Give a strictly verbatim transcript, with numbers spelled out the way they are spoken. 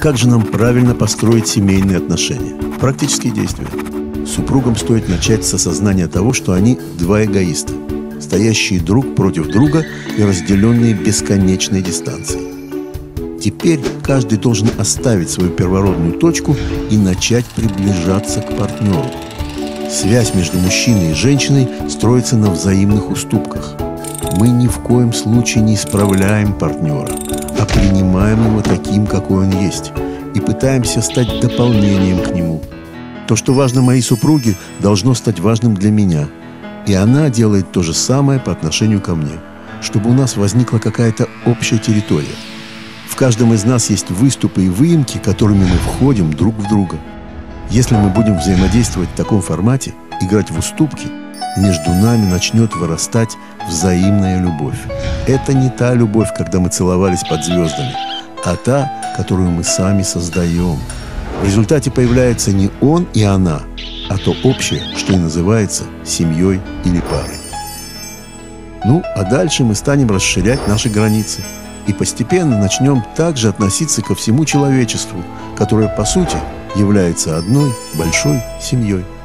Как же нам правильно построить семейные отношения? Практические действия. Супругам стоит начать с осознания того, что они два эгоиста, стоящие друг против друга и разделенные бесконечной дистанцией. Теперь каждый должен оставить свою первородную точку и начать приближаться к партнеру. Связь между мужчиной и женщиной строится на взаимных уступках. Мы ни в коем случае не исправляем партнера, а принимаем его таким, какой он есть, и пытаемся стать дополнением к нему. То, что важно моей супруге, должно стать важным для меня. И она делает то же самое по отношению ко мне, чтобы у нас возникла какая-то общая территория. В каждом из нас есть выступы и выемки, которыми мы входим друг в друга. Если мы будем взаимодействовать в таком формате, играть в уступки, между нами начнет вырастать взаимная любовь. Это не та любовь, когда мы целовались под звездами, а та, которую мы сами создаем. В результате появляется не он и она, а то общее, что и называется семьей или парой. Ну, а дальше мы станем расширять наши границы и постепенно начнем также относиться ко всему человечеству, которое, по сути, является одной большой семьей.